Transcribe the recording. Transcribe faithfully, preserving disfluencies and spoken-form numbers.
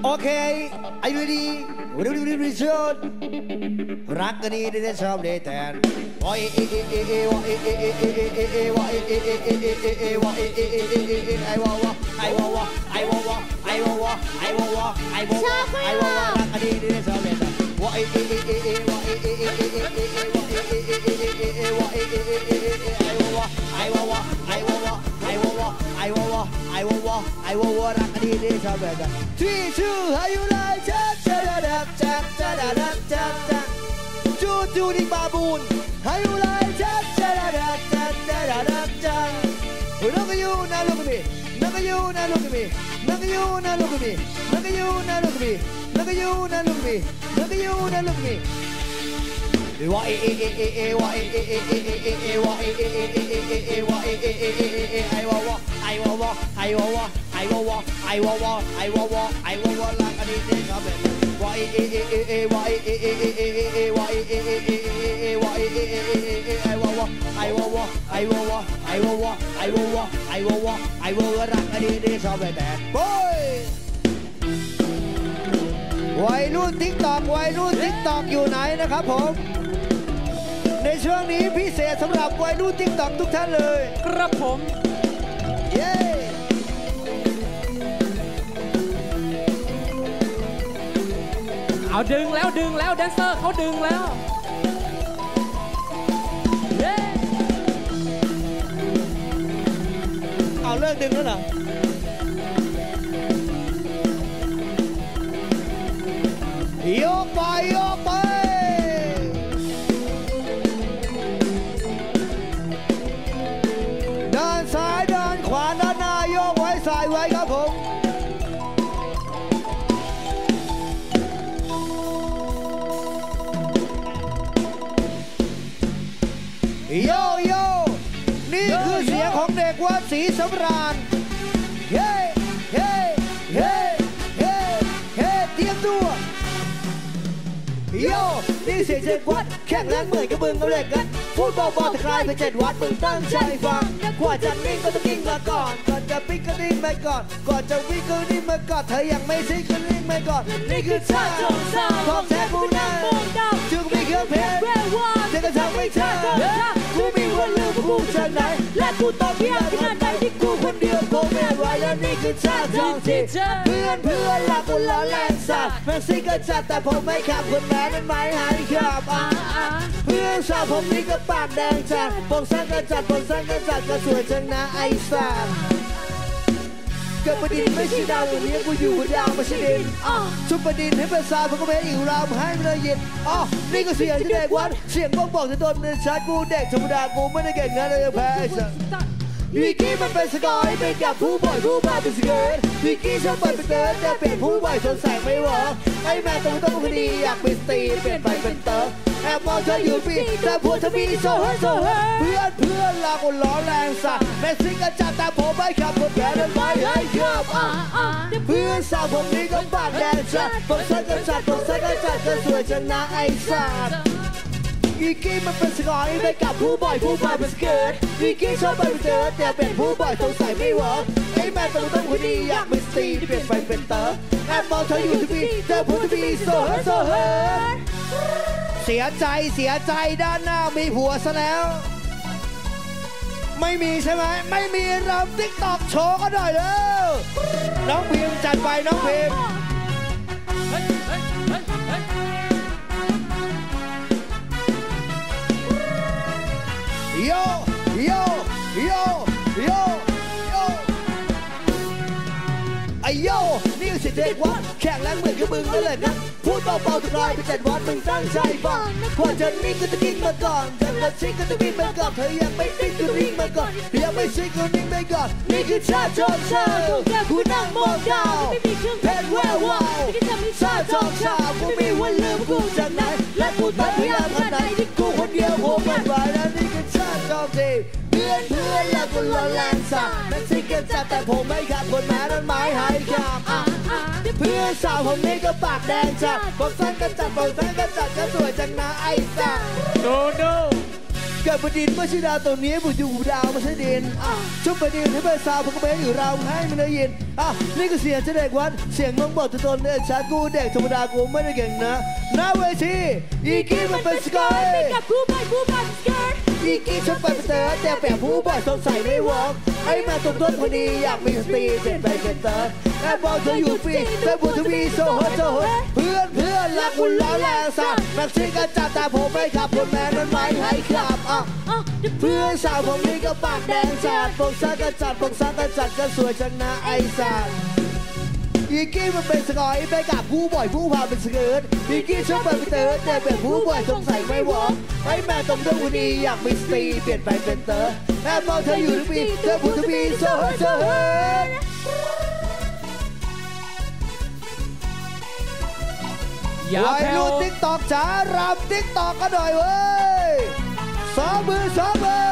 เคไอ้ดูดีดูดีดูดีชดรักกันดีได้ชอบได้แต่วะเอเอเอเอเอวะเอเอเอเอเอเอเอวะเอเอเอเอเอเอเอวะเอเอเอเอเอเอไอวะวะไอวะวะไอวะวะไอวะวะไอวะวะไอวะวะไอวะวะรักกันดีได้ชอบได้แต่วะเอเอเอเอเอวะเอเอเอเอเอเอวะเอเอเอเอเอเอวะเอเอเอเอเอไอวะวะไอวะวะไอวะวะไอวะวะไอวะวะไอวะวะไอวะวะรักกันดีได้ชอบได้แต่ three two how you likeจับจับจับจับจับจับจับจับจูจูดิบาบูน how you likeจับจับจับจับจับจับจับ look at you now look at me look at you now look at me look at you now look at me look at you now look at me look at you now look at me look at you now look at me wa e e e e e wa e e e e e e wa e e e e e e wa e e e e e ai wa wa ai wa wa ai wa wa ai wa wa ai wa wa ai wa wa ai wa wa la ka ni ni ka be wa e e e e e wa e e e e e e wa e e e e e wa e e e e e ai wa wa ai wa wa ai wa wa ai wa wa ai wa wa ai wa wa ai wa wa la ka ni ni ka beแต่ boy วัยรุ่น TikTok วัยรุ่น TikTok อยู่ไหนนะครับผมในช่วงนี้พิเศษสำหรับวัยรุ่น TikTok ทุกท่านเลยครับผมเย้เอาดึงแล้วดึงแล้วแดนเซอร์เขาดึงแล้วเย้เอาเลิกดึงแล้วเหรอโยกไปโยกไปด้านซ้ายด้านขวาด้านหน้าโยกไว้สายไว้ครับผมโยโย่นี่คือเสียงของเด็กวัดศรีสำราญเฮ้เฮ้เฮ้เฮ้เฮ้เตรียมตัวโย่นี่เสียงเจ็ดวัดแข่งแรงเหมือนกับมึงกับเด็กกันพูดเบาๆแต่ใครเป็นเจ็ดวัดมึงตั้งใจฟังกว่าจะนิ่งก็ต้องนิ่งมาก่อนก่อนจะปิ้งก็นิ่งมาก่อนก่อนจะวิ่งก็นิ่งมาก่อนเธอยังไม่ซิงก็นิ่งมาก่อนนี่คือท่าของแท้กูนะจึงมีเครื่องเพชรจะกระทำให้เธอกูมีวันลืมกูจะไหนและกูต้องเพียงขนาดไหนที่กูคนเดียวคงไม่ไหวและนี่คือท่าทองที่เพื่อนเพื่อนรักกูล้อแรงสัตว์แม่ซิงก็จัดแต่ผมไม่ขับคนแม้นั้นไม่หายขับเพื่อนสาวผมนี่ก็ปากแดงจัดผมสั้นก็จัดผมสั้นก็จัดก็สวยจังนะไอ้สัตว์กับประดินไม่ใช่ดาวอย่างนี้กูอยู่บนดาวไม่ใช่ดินชุบประดินให้เป็นสาวผมก็เป็นอีกรามให้มันเลยยินอ๋อนี่ก็เสียงที่เด็กวัดเสียงบ้องบอกจะโดนในชาร์จกูเด็กธรรมดากูไม่ได้เก่งนะเลยแพ้สัตว์วิกกี้มันเป็นสกอยเป็นกับผู้บ่อยผู้บ้าเป็นสเกิร์ตวิกกี้ชอบเปิดเป็นเกิร์ตแต่เปลี่ยนผู้บ่อยสนแสงไม่หวอกไอ้แม่ตัวต้องคดีอยากเป็นสตรีเปลี่ยนไปเป็นเต๋อแอบมองเธออยู่ปีแต่ผัวเธอมีโซ่เฮ้โซ่เฮ้เพื่อนเพื่อนเราก็ล้อแรงสัตว์แม่ซิงก็จัดแต่ผมไม่ขับผมแพ้แล้วไม่ให้ขับเพื่อนสาวผมนี่ก็บาดแดงจัดผมสั้นก็จัดผมสั้นก็จัดก็สวยจังนะไอ้สัตว์วิกกี้มันเป็นสกอยไปกับผู้บ่อยผู้บ้าเป็นสเกิร์ตวิกกี้ชอบไปเจอแต่เป็นผู้บ่อยสงสัยไม่หวอกไอ้แม่ตัวต้องคนดีอยากเป็นสตรีเปลี่ยนไปเป็นเต๋อแอบมองเธออยู่ทีวีแต่ผัวเธอมีโซ่เฮ้โซ่เฮ้เสียใจเสียใจด้านหน้ามีผัวซะแล้วไม่มีใช่ไหมไม่มีรำติ๊กตอกโชว์ก็หน่อยเด้อน้องพิมจัดไปน้องพิมโยโยโยโยโยไอโยนี่คือเสียงเด็กวัดแข่งแรงเหมือนกับมึงนั่นแหละนะพูดเบาๆทุกรายเป็นเจ็ดวัดมึงตั้งใจฟังกว่าจะนิ่งก็ต้องนิ่งมาก่อนจะมาซิงก็ต้องวิ่งมาก่อนเธอยังไม่นิ่งก็นิ่งมาก่อนยังไม่ซิงก็นิ่งมาก่อนนี่คือชาจอมชากูนั่งมองดาวเพชรแวววาวชาจอมชากูมีวันลืมกูจากไหนและกูต้องพยายามขนาดไหนที่กูคนเดียวคงไม่ไหวแล้วนี่คือชาจอมทีเพื่อนเพื่อนแล้วกูล้อแรงสัตว์แม่ซิงก็จัดแต่ผมไม่ขับคนแม้นั้นไม่หายขับเพื่อนสาวผมนี่ก็ปากแดงจัดผมสั้นก็จัดผมสั้นก็จัดก็สวยจังนะไอ้สัตว์โนโนเกิดประดินเมื่อชิดาวตัวนี้บุญอยู่ดาวมาใช้ดินชุบประดินให้เป็นสาวพวกเบย์อยู่เราให้มันได้ยินอ่ะนี่ก็เสียงเด็กวัดเสียงน้องบอกตัวตนเนี่ยชากูเด็กธรรมดากูไม่ได้เก่งนะหน้าเวทีอีกี้มันเป็นสกอยกับผู้บอยผู้บอยสกอยอีกี้ชอบไปเตอร์แต่แบบผู้บอยสงสัยไม่วอกไอ้มาตรงต้นพอดีอยากมีสตรีเปลี่ยนไปเป็นเตอร์แอบบอกเธออยู่ฟรีเธอพูดทวีโซโหโซโหเพื่อนเพื่อนรักคุณล้อแรงสักนักชิงกันจัดแต่ผมไม่ขับคนแม่นั้นไม่ให้ขับอ่ะเพื่อนสาวผมนี่ก็ปากแดงจัดปกซักกันจัดปกซักกันจัดก็สวยจังนะไอ้สัตว์อีกี้มันเป็นสกอยไปกับผู้บ่อยผู้พาเป็นสเกิร์ตอีกี้ชอบไปเตอร์แต่เป็นผู้บ่อยสงสัยไม่วอกไอ้แม่ตรงเรื่องวันนี้อยากมีสตรีเปลี่ยนไปเป็นเตอร์แอบมองเธออยู่ทุกปีเธอพูดทุกปีโซเฮโซเฮวัยรุ่นติ๊กตอกจ๋ารำติ๊กตอกกันหน่อยเว้ยสองมือสองมือ